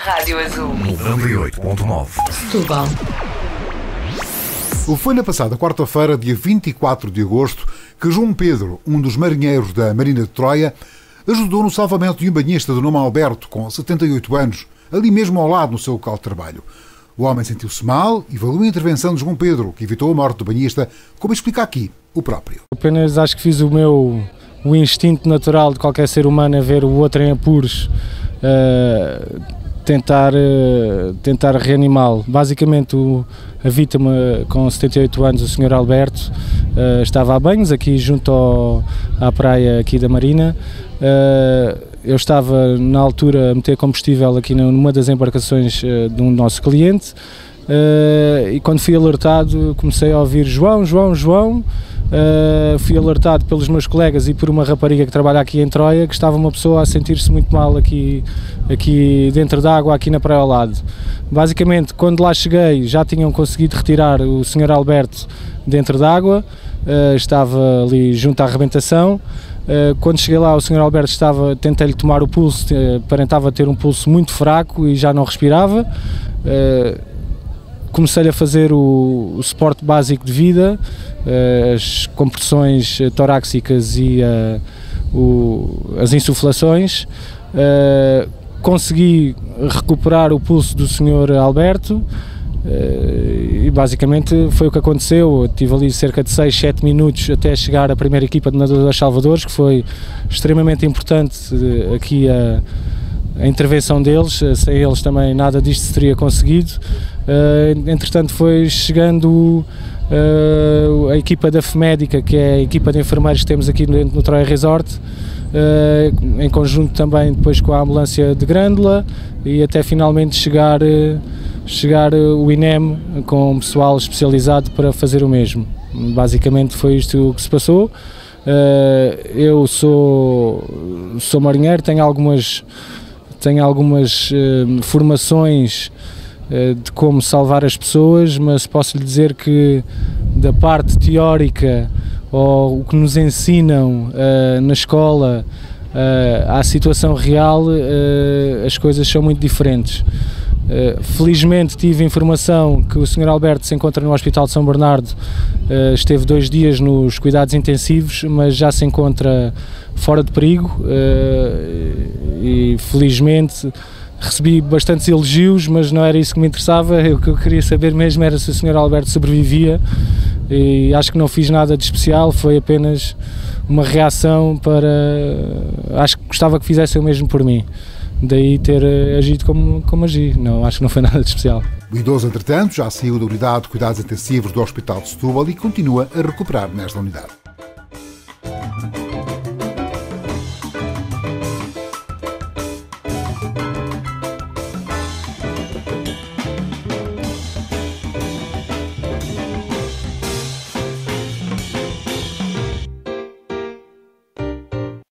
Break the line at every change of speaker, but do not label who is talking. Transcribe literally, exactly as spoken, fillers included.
Rádio Azul
noventa e oito ponto nove.
Setúbal.
Foi na passada quarta-feira, dia vinte e quatro de agosto, que João Pedro, um dos marinheiros da Marina de Troia, ajudou no salvamento de um banhista de nome Alberto, com setenta e oito anos, ali mesmo ao lado no seu local de trabalho. O homem sentiu-se mal e valeu a intervenção de João Pedro, que evitou a morte do banhista, como explica aqui o próprio.
Apenas acho que fiz o meu o instinto natural de qualquer ser humano a ver o outro em apuros, uh, tentar, uh, tentar reanimá-lo. Basicamente o, a vítima com setenta e oito anos, o senhor Alberto, uh, estava a banhos aqui junto ao, à praia aqui da Marina. Uh, eu estava na altura a meter combustível aqui numa das embarcações uh, de um nosso cliente uh, e quando fui alertado comecei a ouvir João, João, João. Uh, fui alertado pelos meus colegas e por uma rapariga que trabalha aqui em Troia, que estava uma pessoa a sentir-se muito mal aqui, aqui dentro da água, aqui na praia ao lado. Basicamente, quando lá cheguei, já tinham conseguido retirar o senhor Alberto dentro da água, uh, estava ali junto à arrebentação. Uh, quando cheguei lá, o senhor Alberto estava, tentei-lhe tomar o pulso, aparentava ter um pulso muito fraco e já não respirava. Uh, comecei-lhe a fazer o, o suporte básico de vida, as compressões torácicas e uh, o, as insuflações. Uh, consegui recuperar o pulso do senhor Alberto uh, e basicamente foi o que aconteceu. Eu tive ali cerca de seis, sete minutos até chegar à primeira equipa de nadadores salvadores, que foi extremamente importante uh, aqui a, a intervenção deles. Uh, sem eles também nada disto se teria conseguido. Uh, entretanto foi chegando Uh, a equipa da F M E D I C A, que é a equipa de enfermeiros que temos aqui no, no Troia Resort, uh, em conjunto também depois com a ambulância de Grândola, e até finalmente chegar, uh, chegar uh, o I N E M com pessoal especializado para fazer o mesmo. Basicamente foi isto o que se passou. Uh, eu sou, sou marinheiro, tenho algumas, tenho algumas uh, formações de como salvar as pessoas, mas posso lhe dizer que da parte teórica ou o que nos ensinam uh, na escola uh, à situação real, uh, as coisas são muito diferentes. Uh, felizmente tive informação que o senhor Alberto se encontra no Hospital de São Bernardo, uh, esteve dois dias nos cuidados intensivos, mas já se encontra fora de perigo uh, e felizmente recebi bastantes elogios, mas não era isso que me interessava. O que eu queria saber mesmo era se o senhor Alberto sobrevivia, e acho que não fiz nada de especial, foi apenas uma reação para... Acho que gostava que fizessem o mesmo por mim, daí ter agido como, como agi. Não, acho que não foi nada de especial.
O idoso, entretanto, já saiu da unidade de cuidados intensivos do Hospital de Setúbal e continua a recuperar nesta unidade.